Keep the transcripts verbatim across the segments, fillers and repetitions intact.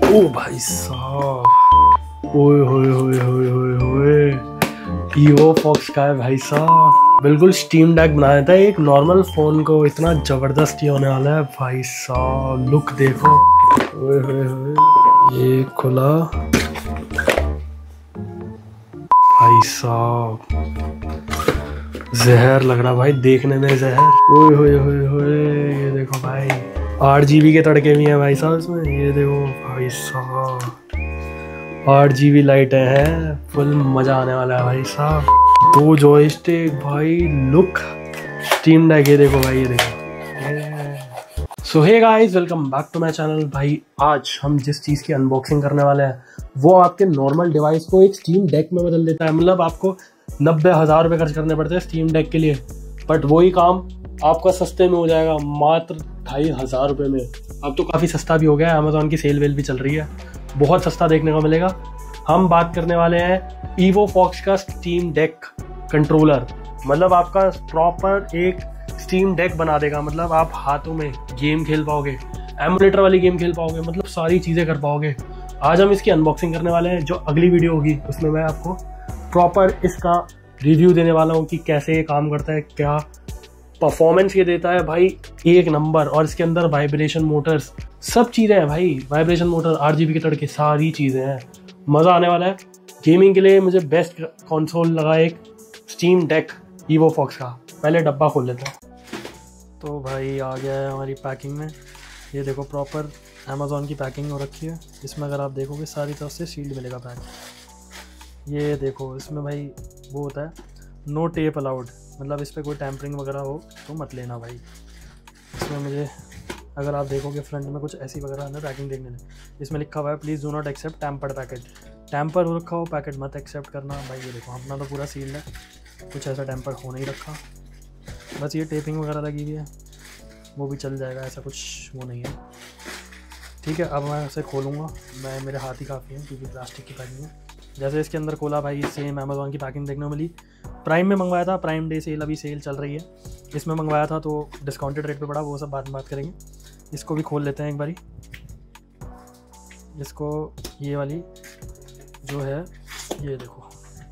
ओ भाई साहब, ओए होए होए होए होए होए, ईवो फॉक्स का है भाई साहब। बिल्कुल स्टीम डेक बनाया था एक नॉर्मल फोन को, इतना जबरदस्त ये होने वाला है भाई साहब। लुक देखो, ओए होए होए, ये खुला भाई साहब, जहर लग रहा भाई देखने में, जहर। ओए होए होए होए, ये देखो भाई, आठ जीबी के तड़के भी हैं भाई साहब इसमें। ये देखो भाई साहब, आठ जीबी लाइटें हैं, फुल मजा आने वाला है भाई साहब। दो जॉयस्टिक भाई, लुक स्टीम डेक, ये देखो भाई, ये देखो। So hey guys, welcome back to my channel. भाई आज हम जिस चीज़ की अनबॉक्सिंग करने वाले हैं वो आपके नॉर्मल डिवाइस को एक स्टीम डेक में बदल देता है। मतलब आपको नब्बे हज़ार रुपये खर्च करने पड़ते हैं स्टीम डेक के लिए, बट वही काम आपका सस्ते में हो जाएगा, मात्र ढाई हज़ार रुपये में। अब तो काफ़ी सस्ता भी हो गया है, अमेजोन की सेल वेल भी चल रही है, बहुत सस्ता देखने को मिलेगा। हम बात करने वाले हैं ईवो फॉक्स का स्टीम डेक कंट्रोलर। मतलब आपका प्रॉपर एक स्टीम डेक बना देगा। मतलब आप हाथों में गेम खेल पाओगे, एमुलेटर वाली गेम खेल पाओगे, मतलब सारी चीज़ें कर पाओगे। आज हम इसकी अनबॉक्सिंग करने वाले हैं। जो अगली वीडियो होगी उसमें मैं आपको प्रॉपर इसका रिव्यू देने वाला हूँ कि कैसे ये काम करता है, क्या परफॉर्मेंस ये देता है भाई, एक नंबर। और इसके अंदर वाइब्रेशन मोटर्स, सब चीज़ें हैं भाई, वाइब्रेशन मोटर, आठ जीबी के तड़के, सारी चीज़ें हैं। मज़ा आने वाला है। गेमिंग के लिए मुझे बेस्ट कंसोल लगा एक स्टीम डेक ईवो फॉक्स का। पहले डब्बा खोल लेते हैं। तो भाई आ गया है हमारी पैकिंग में। ये देखो प्रॉपर अमेज़ॉन की पैकिंग हो रखी है। इसमें अगर आप देखोगे सारी तरफ से सील्ड मिलेगा पैक। ये देखो इसमें भाई वो होता है नो टेप अलाउड, मतलब इस पर कोई टैम्परिंग वगैरह हो तो मत लेना भाई। इसमें मुझे अगर आप देखोगे फ्रंट में कुछ ऐसी वगैरह है ना पैकिंग देखने में, इसमें लिखा हुआ है please do not accept tampered packet. Tamper हो रखा हो पैकेट मत एक्सेप्ट करना भाई। ये देखो अपना तो पूरा सील्ड है, कुछ ऐसा टैम्पर हो नहीं रखा। बस ये टेपिंग वगैरह लगी हुई है, वो भी चल जाएगा, ऐसा कुछ वो नहीं है। ठीक है, अब मैं इसे खोलूँगा। मैं मेरे हाथ ही काफ़ी है क्योंकि प्लास्टिक की पैकिंग है। जैसे इसके अंदर खोला भाई, सेम अमेज़ॉन की पैकिंग देखने को मिली। प्राइम में मंगवाया था, प्राइम डे सेल अभी सेल चल रही है, इसमें मंगवाया था तो डिस्काउंटेड रेट पे पड़ा, वो सब बाद में बात करेंगे। इसको भी खोल लेते हैं एक बारी। इसको ये वाली जो है, ये देखो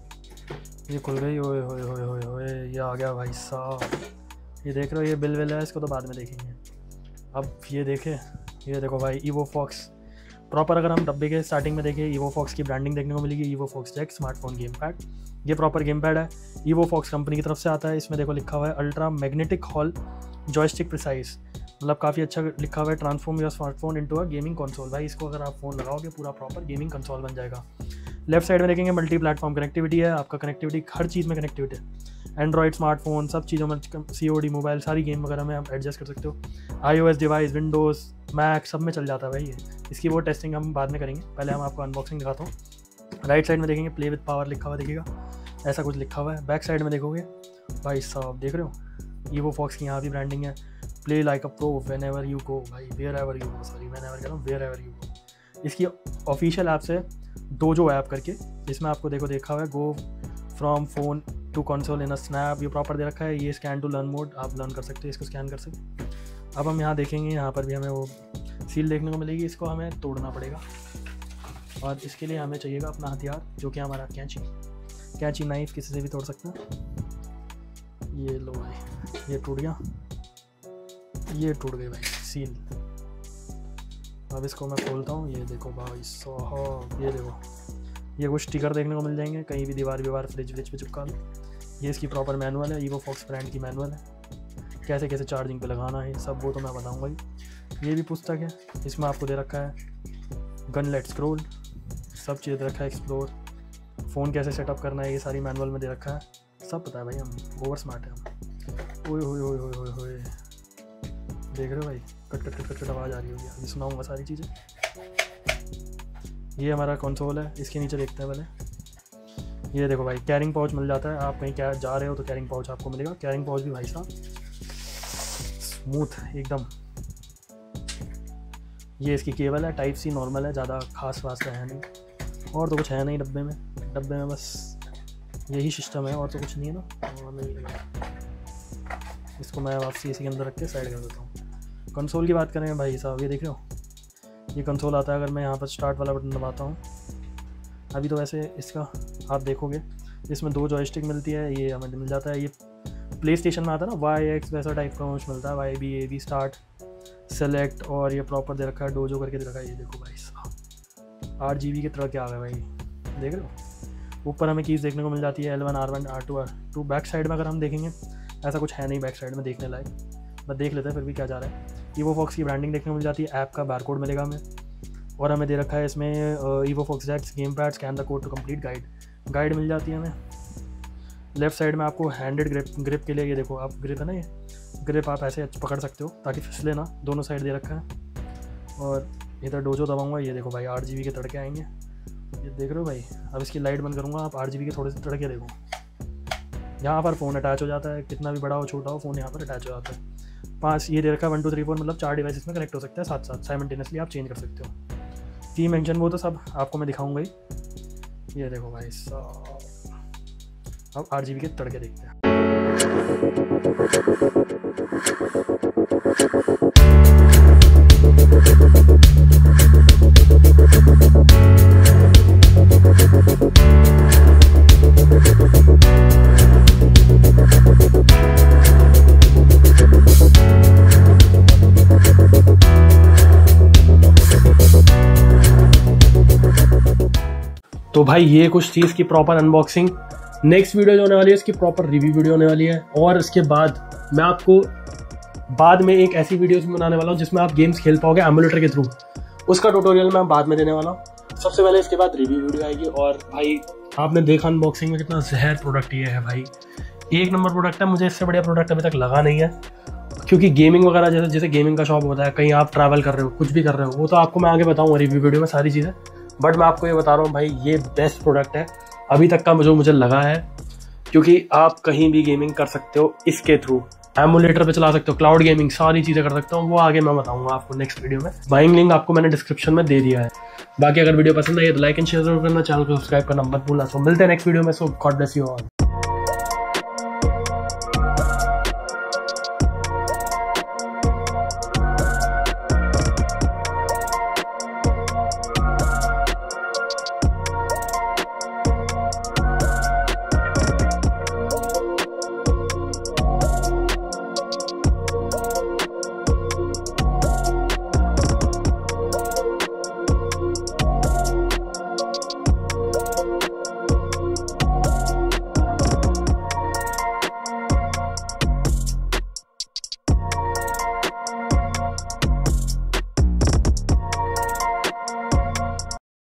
ये खुल गई। ओए होए होए होए होए, ये आ गया भाई साहब। ये देख रहे हो, ये बिल विल है, इसको तो बाद में देखेंगे। अब ये देखे, ये देखो भाई ईवो फॉक्स प्रॉपर। अगर हम डब्बे के स्टार्टिंग में देखें, ईवो फॉक्स की ब्रांडिंग देखने को मिलेगी, Evo Fox deck smartphone gamepad. ये प्रॉपर गेम पैड है, ईवो फॉक्स कंपनी की तरफ से आता है। इसमें देखो लिखा हुआ है ultra magnetic hall joystick precise, मतलब काफ़ी अच्छा लिखा हुआ है, transform your smartphone into a gaming console. भाई इसको अगर आप फ़ोन लगाओगे पूरा प्रॉपर गेमिंग कंसोल बन जाएगा। लेफ्ट साइड में देखेंगे मल्टी प्लेटफॉर्म कनेक्टिविटी है, आपका कनेक्टिविटी हर चीज़ में कनेक्टिविटी है। एंड्रॉइड स्मार्टफोन सब चीज़ों में, सी ओ डी मोबाइल, सारी गेम वगैरह में आप एडजस्ट कर सकते हो। I O S device, Windows, Mac, सब में चल जाता है भाई ये। इसकी वो टेस्टिंग हम बाद में करेंगे, पहले हम आपको अनबॉक्सिंग दिखाता हूँ। राइट साइड में देखेंगे प्ले विद पावर लिखा हुआ दिखेगा, ऐसा कुछ लिखा हुआ है। बैक साइड में देखोगे भाई साहब, देख रहे हो ईवो फॉक्स की यहाँ भी ब्रांडिंग है, play like a pro whenever you go. भाई wherever you go, sorry whenever कह रहा हूँ, वेयर एवर यू गो। इसकी ऑफिशियल ऐप से डोजो ऐप करके, इसमें आपको देखो देखा हुआ है go from phone to console in a snap, ये प्रॉपर दे रखा है। ये स्कैन टू लर्न मोड, आप लर्न कर सकते हो, इसको स्कैन कर सकते। अब हम यहाँ देखेंगे, यहाँ पर भी हमें वो सील देखने को मिलेगी, इसको हमें तोड़ना पड़ेगा और इसके लिए हमें चाहिएगा अपना हथियार, जो कि हमारा कैंची। कैंची नाइफ किसी से भी तोड़ सकते हैं। ये लो भाई, ये टूट गया, ये टूट गई भाई सील। अब इसको मैं खोलता हूँ। ये देखो भाई साहब, ये देखो ये कुछ स्टिकर देखने को मिल जाएंगे, कहीं भी दीवार दीवार फ्रिज व्रिज पे चिपका लो। ये इसकी प्रॉपर मैनुअल है, ईवो फॉक्स ब्रांड की मैनुअल है, कैसे कैसे चार्जिंग पे लगाना है सब वो तो मैं बताऊँगा ही। ये भी पुस्तक है, इसमें आपको दे रखा है गन लेट स्क्रॉल, सब चीज़ दे रखा है, एक्सप्लोर, फ़ोन कैसे सेटअप करना है, ये सारी मैनुअल में दे रखा है, सब पता है भाई, हम ओवर स्मार्ट है हम। ओए होए होए होए होए, देख रहे हो भाई, cut cut cut cut cut आवाज़ आ रही होगी, अभी सुनाऊंगा सारी चीज़ें। ये हमारा कंसोल है, इसके नीचे देखते हैं पहले। ये देखो भाई कैरिंग पाउच मिल जाता है, आप कहीं क्या जा रहे हो तो कैरिंग पाउच आपको मिलेगा। कैरिंग पाउच भी भाई साहब स्मूथ एकदम। ये इसकी केबल है, टाइप सी नॉर्मल है, ज़्यादा खास वास है नहीं, और तो कुछ है नहीं डब्बे में। डब्बे में बस यही सिस्टम है, और तो कुछ नहीं है ना। और नहीं है, इसको मैं वापसी इसी के अंदर रख के साइड कर देता हूँ। कंसोल की बात करें भाई साहब, ये देख रहे हो ये कंसोल आता है। अगर मैं यहाँ पर स्टार्ट वाला बटन दबाता हूँ, अभी तो वैसे इसका आप देखोगे इसमें दो जॉयस्टिक मिलती है, ये हमें मिल जाता है। ये प्ले स्टेशन में आता है ना वाई एक्स वैसा टाइप का कुछ मिलता है, Y B A B start select, और ये प्रॉपर दे रखा है, डोजो करके दे रखा है। ये देखो भाई साहब आठ जी बी के तरह क्या आ गए भाई, देख रहे हो। ऊपर हमें कीज़ देखने को मिल जाती है L one R one R two R two. Back side में अगर हम देखेंगे ऐसा कुछ है नहीं बैक साइड में देखने लायक, बस देख लेते हैं फिर भी क्या जा रहा है। ईवो फॉक्स की ब्रांडिंग देखने को मिल जाती है, ऐप का बारकोड मिलेगा हमें, और हमें दे रखा है इसमें Evo Fox X gamepad scan the code to complete guide guide मिल जाती है हमें। लेफ्ट साइड में आपको हैंडेड ग्रिप ग्रिप के लिए ये देखो आप ग्रिप है ना, ये ग्रिप आप ऐसे पकड़ सकते हो ताकि फिसले ना, दोनों साइड दे रखा है। और इधर डोजो दबाऊंगा, ये देखो भाई आठ जी बी के तड़के आएंगे, ये देख रहे हो भाई। अब इसकी लाइट बंद करूँगा, आप आठ जी बी के थोड़े से तड़के देखो। यहाँ पर फ़ोन अटैच हो जाता है, कितना भी बड़ा हो छोटा हो फ़ोन यहाँ पर अटैच हो जाता है। पाँच ये दे रखा है वन टू थ्री फोर, मतलब चार डिवाइस में कनेक्ट हो सकता है साथ साथ, साइमल्टेनियसली आप चेंज कर सकते हो। की मेंशन वो तो सब आपको मैं दिखाऊंगा ही। ये देखो भाई साहब, अब आठ जी बी के तड़के देखते हैं। तो भाई ये कुछ चीज़ की प्रॉपर अनबॉक्सिंग, नेक्स्ट वीडियो जो होने वाली है इसकी प्रॉपर रिव्यू वीडियो होने वाली है। और इसके बाद मैं आपको बाद में एक ऐसी वीडियोस बनाने वाला हूँ जिसमें आप गेम्स खेल पाओगे एमुलेटर के थ्रू, उसका ट्यूटोरियल मैं बाद में देने वाला हूँ। सबसे पहले इसके बाद रिव्यू वीडियो आएगी। और भाई आपने देखा अनबॉक्सिंग में कितना जहर प्रोडक्ट ये है भाई, एक नंबर प्रोडक्ट है, मुझे इससे बढ़िया प्रोडक्ट अभी तक लगा नहीं है। क्योंकि गेमिंग वगैरह जैसे जैसे गेमिंग का शॉप होता है, कहीं आप ट्रैवल कर रहे हो कुछ भी कर रहे हो, वो तो आपको मैं आगे बताऊँगा रिव्यू वीडियो में सारी चीज़ें, बट मैं आपको ये बता रहा हूँ भाई ये बेस्ट प्रोडक्ट है अभी तक का जो मुझे लगा है। क्योंकि आप कहीं भी गेमिंग कर सकते हो इसके थ्रू, एमुलेटर पे चला सकते हो, क्लाउड गेमिंग सारी चीज़ें कर सकते हो, वो आगे मैं बताऊंगा आपको नेक्स्ट वीडियो में। बाइंग लिंक आपको मैंने डिस्क्रिप्शन में दे दिया है। बाकी अगर वीडियो पसंद आई तो लाइक एंड शेयर जरूर करना, चैनल को सब्सक्राइब करना मत भूलना। सो मिलते हैं नेक्स्ट वीडियो में। So God bless you all.